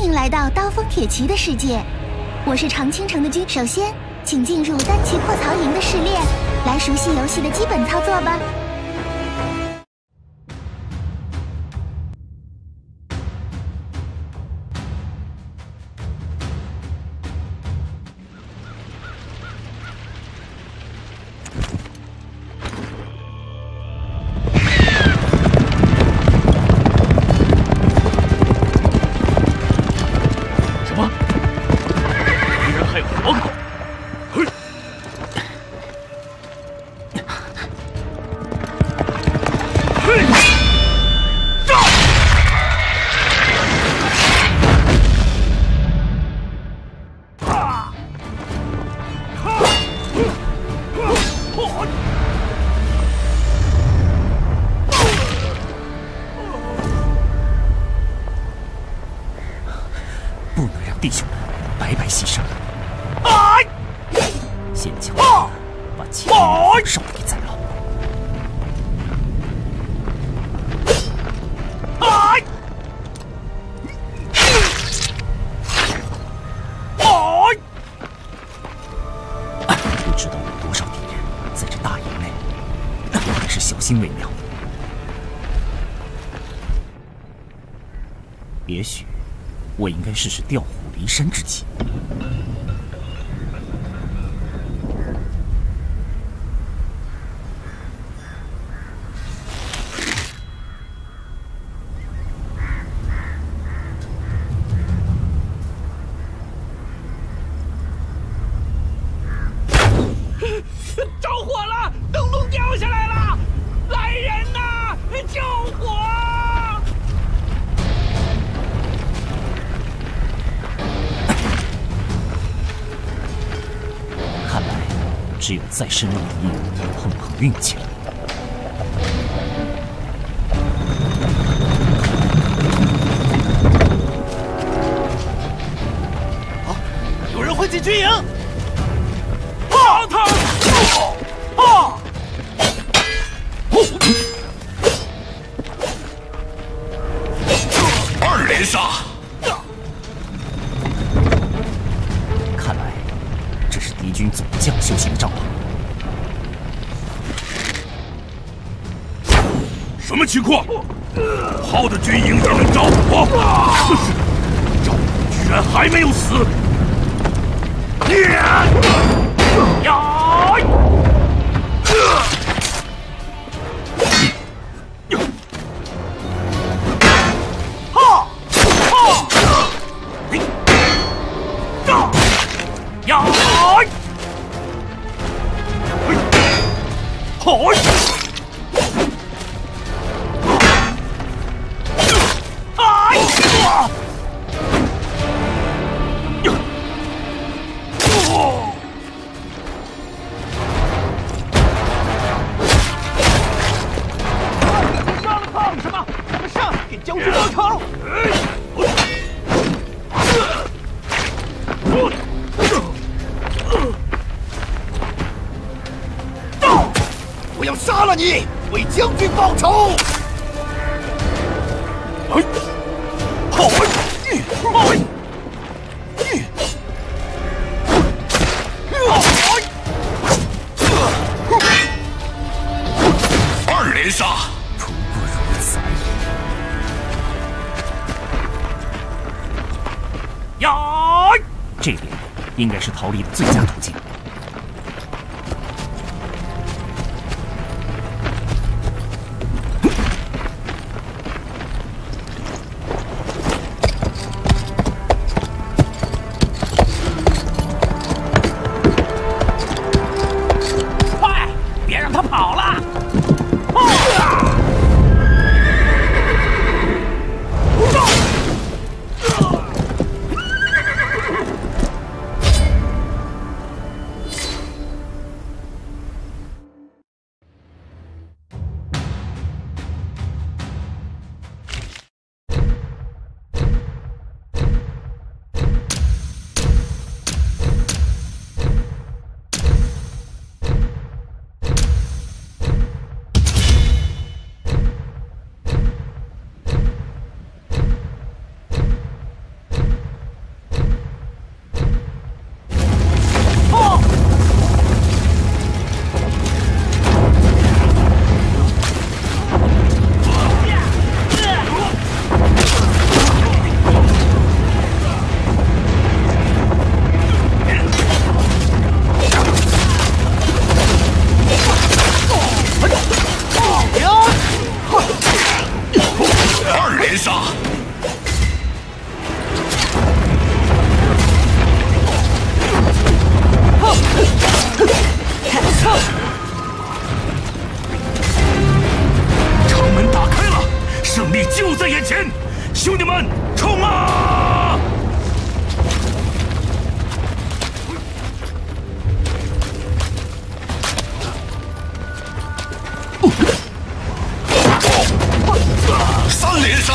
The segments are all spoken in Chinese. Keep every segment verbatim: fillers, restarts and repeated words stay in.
迎来到刀锋铁骑的世界，我是长青城的君。首先，请进入单骑破曹营的试炼，来熟悉游戏的基本操作吧。 不能让弟兄们白白牺牲。先将把前面烧给宰了。不知道有多少敌人在这大营内，还是小心为妙。也许。 我应该试试调虎离山之计。 着火了！灯笼掉下来了！来人呐！救火！ 只有再深入敌营，碰碰运气了。 啊！有人会进军营！放他！啊！ 二连杀！ 敌军总将修行帐篷， 什么情况？好的军营也能着火？可是赵居然还没有死！呀！ 哈！哈！ 呀！ 好！哎呀！哦！ 上了放什么？咱们上，给将军报仇！ 我要杀了你，为将军报仇！哎，好！哎，二连杀， 不过如此而已。呀！ 这边应该是逃离的最佳途径。 杀！城门打开了，胜利就在眼前，兄弟们，冲啊！三连杀！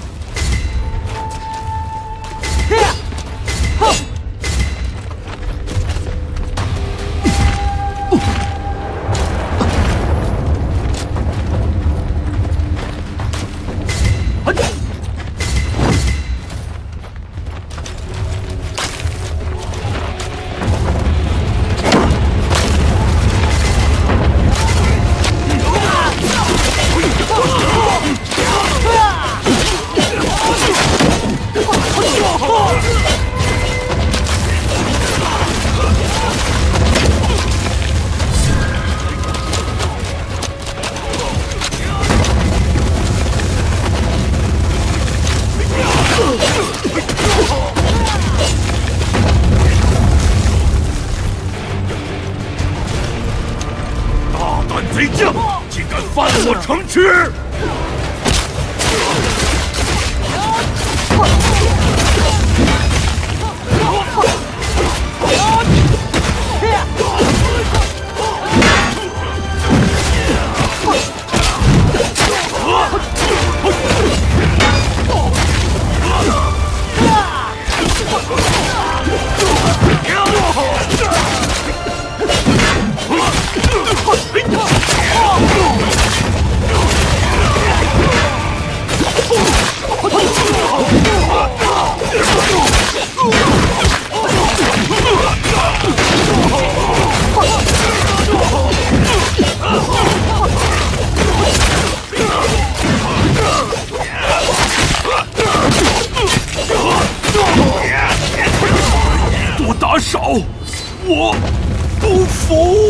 大胆贼将，竟敢犯我城池！多打少，我不服！